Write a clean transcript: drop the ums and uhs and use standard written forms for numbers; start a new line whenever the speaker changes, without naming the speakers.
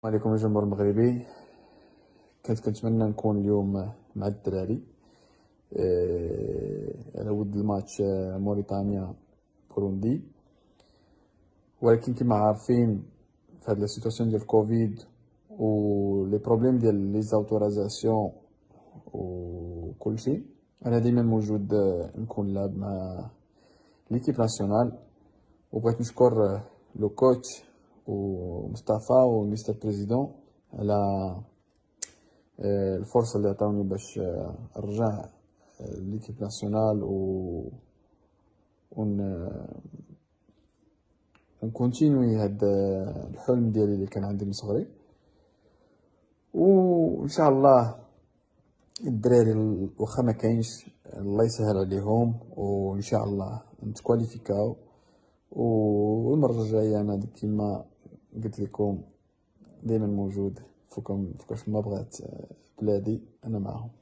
السلام عليكم الجمهور المغربي. كنتمنى نكون اليوم مع الدراري على ود الماتش موريتانيا بوروندي، ولكن كما عارفين في هاد لا سيتواسيون ديال كوفيد و لي بروبليم ديال لي زاوتوريزاسيون وكلشي، انا ديما موجود نكون لعب مع ليكيب ناسيونال. وبغيت نشكر لو كوتش ومصطفى ومستر بريزيدون على الفرصه اللي عطاوني باش نرجع ليكيب ناسيونال ونكونتينوي هاد الحلم ديالي اللي كان عندي من صغري. وان شاء الله الدراري واخا ما كاينش الله يسهل عليهم، وان شاء الله نتكواليفيكاو. والمره الجايه انا كيما قلت لكم دائما موجود فوقاش ما بغات بلادي انا معهم.